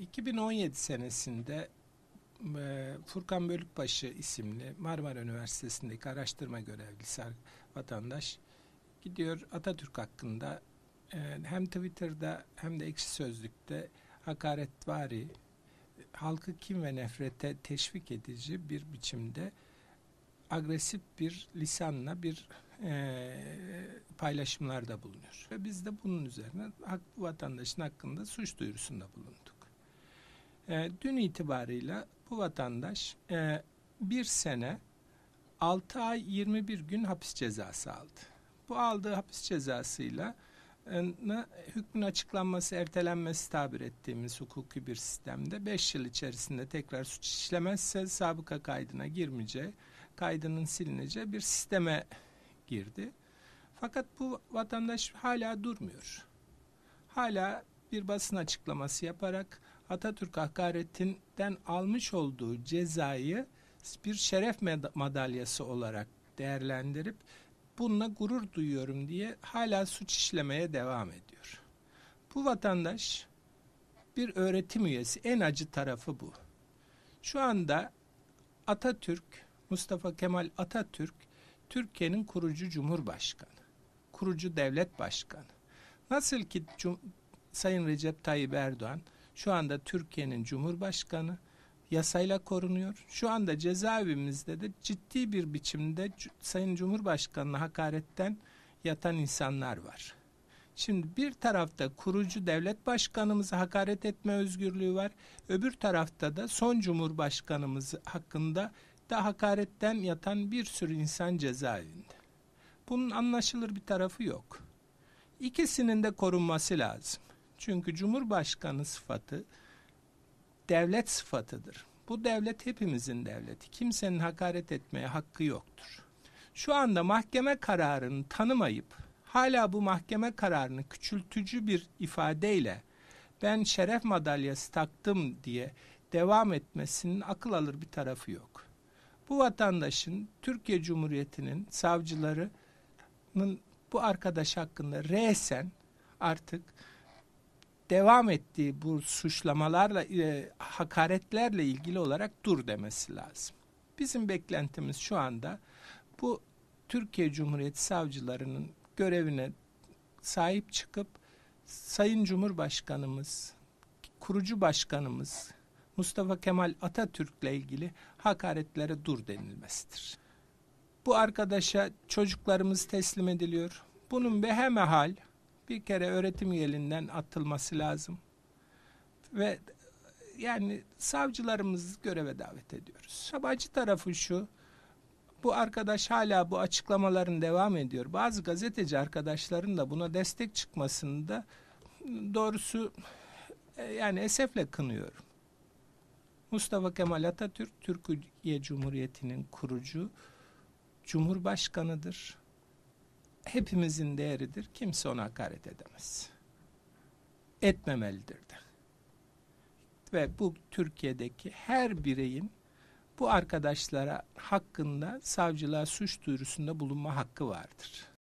2017 senesinde Furkan Bölükbaşı isimli Marmara Üniversitesi'ndeki araştırma görevlisi vatandaş gidiyor Atatürk hakkında hem Twitter'da hem de Ekşi Sözlük'te hakaretvari, halkı kin ve nefrete teşvik edici bir biçimde agresif bir lisanla paylaşımlarda bulunuyor. Ve biz de bunun üzerine bu vatandaşın hakkında suç duyurusunda bulunduk. Dün itibarıyla bu vatandaş 1 sene 6 ay 21 gün hapis cezası aldı. Bu aldığı hapis cezasıyla hükmün açıklanması, ertelenmesi tabir ettiğimiz hukuki bir sistemde 5 yıl içerisinde tekrar suç işlemezse sabıka kaydına girmeyeceği, kaydının silineceği bir sisteme girdi. Fakat bu vatandaş hala durmuyor. Hala bir basın açıklaması yaparak Atatürk hakaretinden almış olduğu cezayı bir şeref madalyası olarak değerlendirip bununla gurur duyuyorum diye hala suç işlemeye devam ediyor. Bu vatandaş bir öğretim üyesi. En acı tarafı bu. Şu anda Atatürk, Mustafa Kemal Atatürk, Türkiye'nin kurucu cumhurbaşkanı, kurucu devlet başkanı. Nasıl ki Sayın Recep Tayyip Erdoğan şu anda Türkiye'nin cumhurbaşkanı, yasayla korunuyor. Şu anda cezaevimizde de ciddi bir biçimde Sayın Cumhurbaşkanı'na hakaretten yatan insanlar var. Şimdi bir tarafta kurucu devlet başkanımıza hakaret etme özgürlüğü var. Öbür tarafta da son cumhurbaşkanımız hakkında da hakaretten yatan bir sürü insan cezaevinde. Bunun anlaşılır bir tarafı yok. İkisinin de korunması lazım. Çünkü cumhurbaşkanı sıfatı devlet sıfatıdır. Bu devlet hepimizin devleti. Kimsenin hakaret etmeye hakkı yoktur. Şu anda mahkeme kararını tanımayıp hala bu mahkeme kararını küçültücü bir ifadeyle ben şeref madalyası taktım diye devam etmesinin akıl alır bir tarafı yok. Bu vatandaşın Türkiye Cumhuriyeti'nin savcılarının bu arkadaş hakkında resen artık devam ettiği bu suçlamalarla, hakaretlerle ilgili olarak dur demesi lazım. Bizim beklentimiz şu anda bu Türkiye Cumhuriyeti savcılarının görevine sahip çıkıp Sayın Cumhurbaşkanımız, kurucu başkanımız Mustafa Kemal Atatürk'le ilgili hakaretlere dur denilmesidir. Bu arkadaşa çocuklarımız teslim ediliyor. Bunun behemehal bir kere öğretim üyeliğinden atılması lazım. Ve yani savcılarımızı göreve davet ediyoruz. Acı tarafı şu, bu arkadaş hala bu açıklamaların devam ediyor. Bazı gazeteci arkadaşların da buna destek çıkmasını da doğrusu yani esefle kınıyorum. Mustafa Kemal Atatürk, Türkiye Cumhuriyeti'nin kurucu Cumhurbaşkanıdır. Hepimizin değeridir. Kimse ona hakaret edemez. Etmemelidir de. Ve bu Türkiye'deki her bireyin bu arkadaşlara hakkında savcılığa suç duyurusunda bulunma hakkı vardır.